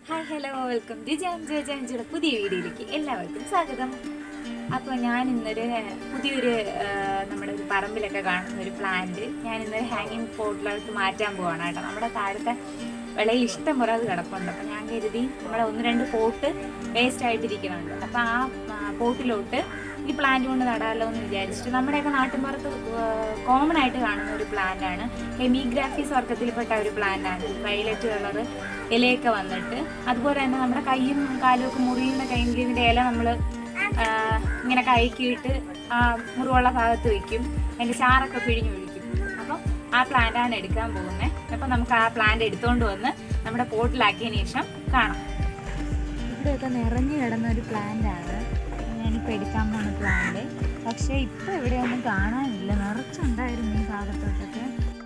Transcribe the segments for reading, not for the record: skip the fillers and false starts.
Hi hello welcome to ജാൻജിയുടെ പുതിയ വീഡിയോയിലേക്ക് എല്ലാവർക്കും സ്വാഗതം. അപ്പോൾ ഞാൻ ഇന്നൊരു പുതിയൊരു നമ്മുടെ ഒരു പറമ്പിലൊക്കെ കാണുന്ന ഒരു പ്ലാന്റ് ഞാൻ ഇന്നൊരു ഹാങ്ങിങ് പോട്ടിലോട്ട് മാറ്റാൻ പോവാണ് കേട്ടോ. നമ്മുടെ താഴത്തെ വിളയിൽ ഇഷ്ടം പോലെ അത് കിടപ്പുണ്ട്. അപ്പോൾ ഞാൻ കരുതി നമ്മുടെ 1-2 പോട്ട് വേസ്റ്റ് ആയിട്ടിരിക്കുന്നുണ്ട്. അപ്പോൾ ആ പോട്ടിലോട്ട് ഈ പ്ലാന്റ് കൊണ്ട് നടാമല്ലോ എന്ന് വിചാരിച്ചിട്ട് നമ്മുടെയൊക്കെ നാട്ടിൻപുറത്ത് കോമൺ ആയിട്ട് കാണുന്ന ഒരു പ്ലാന്റാണ്. ഹെമിഗ്രാഫീസ് വർഗത്തിൽപ്പെട്ട ഒരു പ്ലാന്റാണ്. വയലറ്റ് കളർ ഇലയൊക്കെ വന്നിട്ട് അതുപോലെ തന്നെ നമ്മുടെ കൈയും കാലും ഒക്കെ മുറിയുന്ന ടൈമിൽ ഇതിൻ്റെ ഇല നമ്മൾ ഇങ്ങനെ കൈക്കിയിട്ട് ആ മുറിവുള്ള ഭാഗത്ത് വയ്ക്കും, അതിൻ്റെ ചാറൊക്കെ പിഴിഞ്ഞൊഴിക്കും. അപ്പം ആ പ്ലാന്റാണ് എടുക്കാൻ പോകുന്നത്. അപ്പം നമുക്ക് ആ പ്ലാന്റ് എടുത്തുകൊണ്ട് വന്ന് നമ്മുടെ പോട്ടിലാക്കിയതിന് ശേഷം കാണാം. ഇവിടെയൊക്കെ നിറഞ്ഞു കിടന്ന ഒരു പ്ലാന്റാണ് ഞാനിപ്പോൾ എടുക്കാൻ പോകുന്ന പ്ലാന്റ്. പക്ഷേ ഇപ്പോൾ ഇവിടെയൊന്നും കാണാനില്ല, നിറച്ചുണ്ടായിരുന്നു ഈ ഭാഗത്തോട്ടൊക്കെ.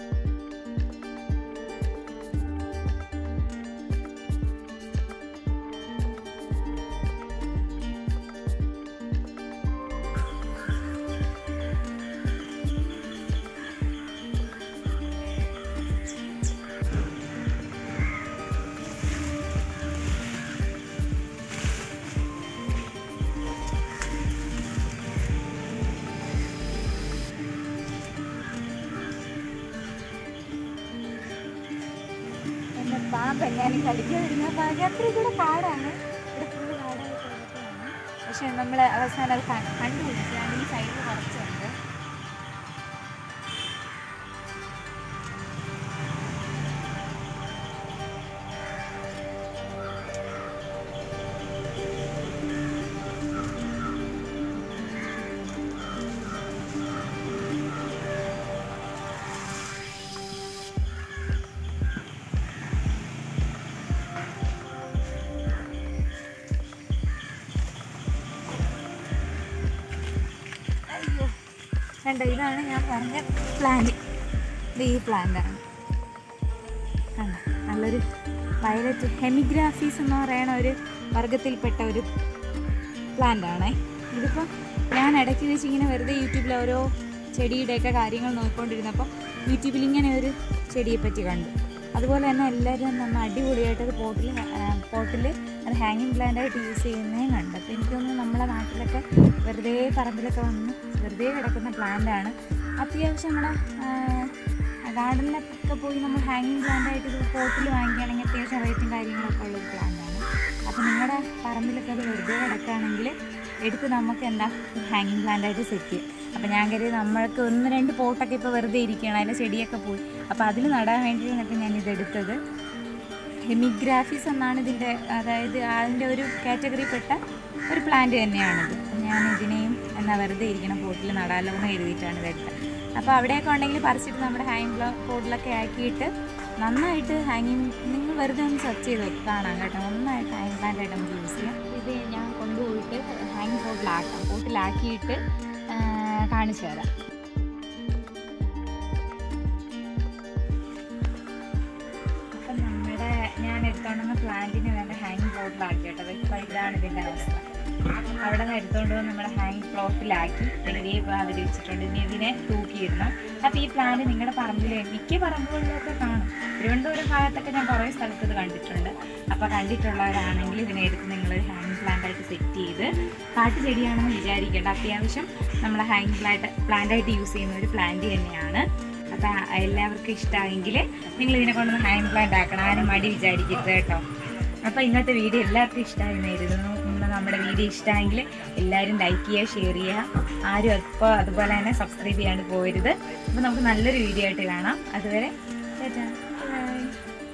പാമ്പെങ്ങാനും കടിക്കാൻ വരുന്ന ഭാഗ്യത്തിൽ കൂടെ കാടാണ്, ഇവിടെ ഫുള്ള് കാടായിട്ട് കിടക്കുകയാണ്. പക്ഷെ നമ്മൾ അവസാനം അത് കണ്ടുപിടിക്കുകയാണ്. ഈ സൈഡിൽ കുറച്ചുണ്ട്. കണ്ടോ, ഇതാണ് ഞാൻ പറഞ്ഞ പ്ലാന്റ്. ഇത് ഈ പ്ലാന്റാണ്. കണ്ടോ, നല്ലൊരു വയലറ്റ് ഹെമിഗ്രാഫീസ് എന്ന് പറയുന്ന ഒരു വർഗത്തിൽപ്പെട്ട ഒരു പ്ലാന്റാണേ. ഇതിപ്പോൾ ഞാൻ ഇടയ്ക്ക് വെച്ച് ഇങ്ങനെ വെറുതെ യൂട്യൂബിൽ ഓരോ ചെടിയുടെയൊക്കെ കാര്യങ്ങൾ നോക്കിക്കൊണ്ടിരുന്നപ്പോൾ യൂട്യൂബിൽ ഇങ്ങനെ ഒരു ചെടിയെപ്പറ്റി കണ്ടു. അതുപോലെ തന്നെ എല്ലാവരും നമ്മൾ അടിപൊളിയായിട്ട് അത് പോട്ടിൽ അത് ഹാങ്ങിങ് പ്ലാന്റായിട്ട് യൂസ് ചെയ്യുന്നതും കണ്ടു. അപ്പോൾ എനിക്കൊന്ന് നമ്മളെ നാട്ടിലൊക്കെ വെറുതെ പറമ്പിലൊക്കെ വന്ന് വെറുതെ കിടക്കുന്ന പ്ലാന്റാണ്. അത്യാവശ്യം നമ്മുടെ ഗാർഡനിലൊക്കെ പോയി നമ്മൾ ഹാങ്ങിങ് പ്ലാന്റായിട്ട് ഇത് പോട്ടിൽ വാങ്ങിക്കുകയാണെങ്കിൽ അത്യാവശ്യം റേറ്റും കാര്യങ്ങളൊക്കെ ഉള്ളൊരു പ്ലാന്റാണ്. അപ്പോൾ നിങ്ങളുടെ പറമ്പിലൊക്കെ അത് വെറുതെ കിടക്കുകയാണെങ്കിൽ എടുത്ത് നമുക്ക് എന്താ ഹാങ്ങിങ് പ്ലാന്റായിട്ട് സെറ്റ് ചെയ്യും. അപ്പോൾ ഞാൻ കരുതി നമ്മൾക്ക് 1-2 പോട്ടൊക്കെ ഇപ്പോൾ വെറുതെ ഇരിക്കുകയാണ്, അതിൽ ചെടിയൊക്കെ പോയി. അപ്പോൾ അതിൽ നടാൻ വേണ്ടിയിട്ടൊക്കെ ഞാനിതെടുത്തത്. ഹെമിഗ്രാഫീസ് എന്നാണ് ഇതിൻ്റെ, അതായത് അതിൻ്റെ ഒരു കാറ്റഗറിപ്പെട്ട ഒരു പ്ലാന്റ് തന്നെയാണിത്. ഞാൻ ഇതിനെയും വെറുതെ ഇരിക്കണം പോട്ടിൽ നടാലോ എന്ന് എഴുതിയിട്ടാണ് ഇതെടുത്തത്. അപ്പോൾ അവിടെയൊക്കെ ഉണ്ടെങ്കിൽ പറിച്ചിട്ട് നമ്മുടെ ഹാങ്ങിങ് പോട്ടിലൊക്കെ ആക്കിയിട്ട് നന്നായിട്ട് ഹാങ്ങിങ്, നിങ്ങൾ വെറുതെ ഒന്ന് സെർച്ച് ചെയ്ത് കാണാം കേട്ടോ. നന്നായിട്ട് ഹാങ്ങിങ് പ്ലാന്റായിട്ട് നമുക്ക് യൂസ് ചെയ്യാം. ഇത് ഞാൻ കൊണ്ടുപോയിട്ട് ഹാങ്ങിങ് പോട്ടിലാക്കിയിട്ട് കാണിച്ചു തരാം. അപ്പം നമ്മുടെ ഞാൻ എടുത്തോണ്ടുന്ന പ്ലാന്റിന് വേണ്ട ഹാങ്ങിങ് പോട്ടിലാക്കി കേട്ടോ. ഇപ്പോൾ ഇതാണ് ഇതിൻ്റെ അവസ്ഥ. അവിടെ നിന്ന് എടുത്തുകൊണ്ട് വന്ന് നമ്മുടെ ഹാങ്ങിങ് പ്ലോട്ടിലാക്കി വലിയ അതിൽ വെച്ചിട്ടുണ്ട്. ഇനി ഇതിനെ തൂക്കിയിടണം. അപ്പോൾ ഈ പ്ലാന്റ് നിങ്ങളുടെ പറമ്പിൽ മിക്ക പറമ്പുകളിലൊക്കെ കാണും. തിരുവനന്തപുരം ഭാഗത്തൊക്കെ ഞാൻ കുറേ സ്ഥലത്ത് ഇത് കണ്ടിട്ടുണ്ട്. അപ്പോൾ കണ്ടിട്ടുള്ളവരാണെങ്കിൽ ഇതിനെ എടുത്ത് നിങ്ങളൊരു ഹാങ്ങിങ് പ്ലാന്റായിട്ട് സെറ്റ് ചെയ്ത്, കാട്ടുചെടിയാണെന്ന് വിചാരിക്കേണ്ട, അത്യാവശ്യം നമ്മൾ ഹാങ്ങിങ് പ്ലാന്റായിട്ട് യൂസ് ചെയ്യുന്ന ഒരു പ്ലാന്റ് തന്നെയാണ്. അപ്പോൾ എല്ലാവർക്കും ഇഷ്ടമായെങ്കിൽ നിങ്ങളിതിനെ കൊണ്ടൊന്ന് ഹാങ്ങിങ് പ്ലാന്റ് ആക്കണം. ആരും മടി വിചാരിക്കരുത് കേട്ടോ. അപ്പോൾ ഇന്നത്തെ വീഡിയോ എല്ലാവർക്കും ഇഷ്ടമായിരുന്നു. നമ്മുടെ വീഡിയോ ഇഷ്ടമായെങ്കിൽ എല്ലാവരും ലൈക്ക് ചെയ്യുക, ഷെയർ ചെയ്യുക. ആരും ഇപ്പോൾ അതുപോലെ തന്നെ സബ്സ്ക്രൈബ് ചെയ്യാണ്ട് പോകരുത്. അപ്പോൾ നമുക്ക് നല്ലൊരു വീഡിയോ ആയിട്ട് കാണാം. അതുവരെ ബൈ.